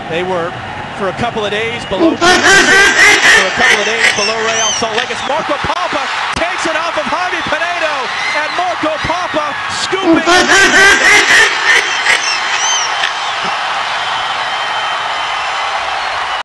They were for a couple of days below Real Salt Lake. It's Marco Pappa takes it off of Javi Pinedo, and Marco Pappa scooping